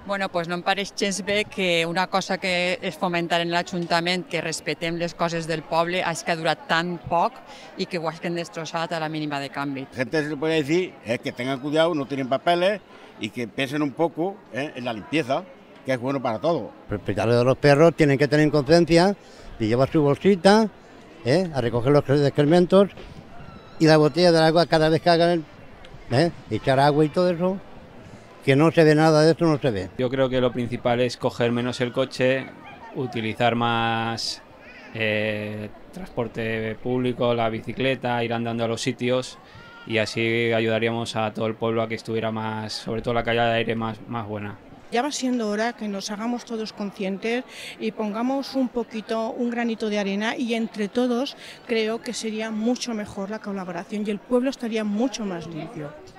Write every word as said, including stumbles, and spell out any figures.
Bueno, pues no em pareix gens bé que una cosa que és fomentar en l'Ajuntament que respetem les coses del poble és que ha durat tan poc i que ho hagin destrossat a la mínima de canvi. La gente se le puede decir es que tengan cuidado, no tienen papeles y que piensen un poco eh, en la limpieza, que es bueno para todos. Los propietarios de los perros tienen que tener conciencia de llevar su bolsita eh, a recoger los excrementos y la botella de agua cada vez que hagan, eh, echar agua y todo eso. Que no se ve nada de esto, no se ve. Yo creo que lo principal es coger menos el coche, utilizar más eh, transporte público, la bicicleta, ir andando a los sitios y así ayudaríamos a todo el pueblo a que estuviera más, sobre todo la calidad de aire más, más buena. Ya va siendo hora que nos hagamos todos conscientes y pongamos un poquito, un granito de arena y entre todos creo que sería mucho mejor la colaboración y el pueblo estaría mucho más limpio.